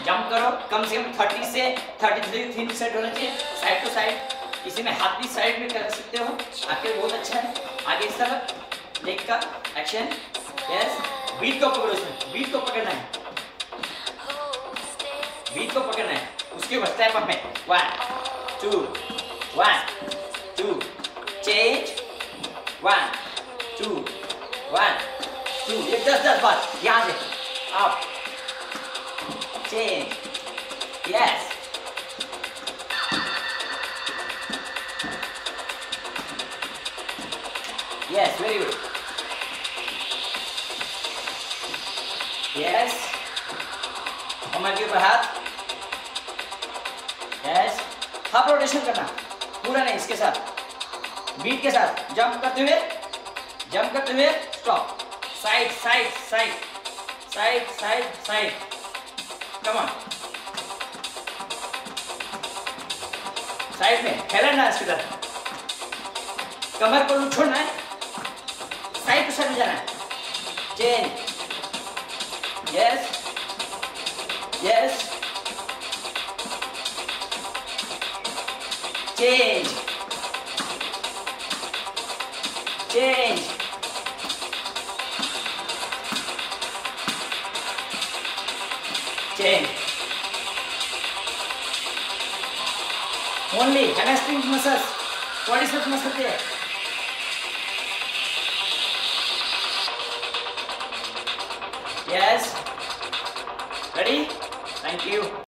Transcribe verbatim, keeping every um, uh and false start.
Jump करो, कम से कम तीस से तैंतीस तीन सेट होना चाहिए साइड टू साइड। इसी में हाथ भी साइड में कर सकते हो, आपके बहुत अच्छा है। आगे इस तरफ लेग का एक्शन, यस। बीट को पकड़ो, इसमें बीट को पकड़ना है, बीट को पकड़ना है, उसके बाद स्टेप अप में one two one two change, one two one two, ये दस दस बार यहाँ से up change, yes. Yes, very good, yes. कमर के ऊपर हाथ, यस। हाफ रोटेशन करना, पूरा नहीं, इसके साथ बीट के साथ जंप करते हुए, जंप करते हुए stop, side side side side side side, come on, side में फैलना है इसकी तरफ, कमर को छोड़ना है, साइड टू साइड में जाना है, change, yes yes, change change, change, only hamstring muscles, quadriceps muscle there. Yes, ready? Thank you.